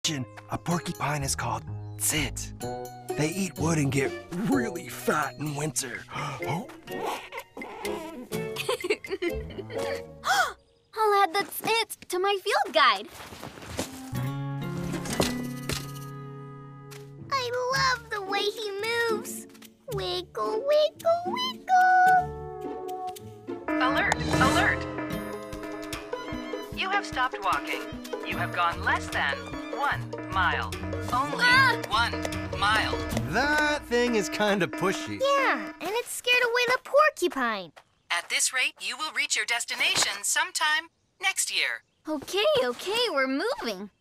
question. A porcupine is called tzit. They eat wood and get really fat in winter. I'll add the tzit to my field guide. I love the way he moves. Wiggle, wiggle, wiggle. Alert! Alert! You have stopped walking. You have gone less than 1 mile. Only 1 mile. That thing is kind of pushy. Yeah, and it scared away the porcupine. At this rate, you will reach your destination sometime next year. Okay, we're moving.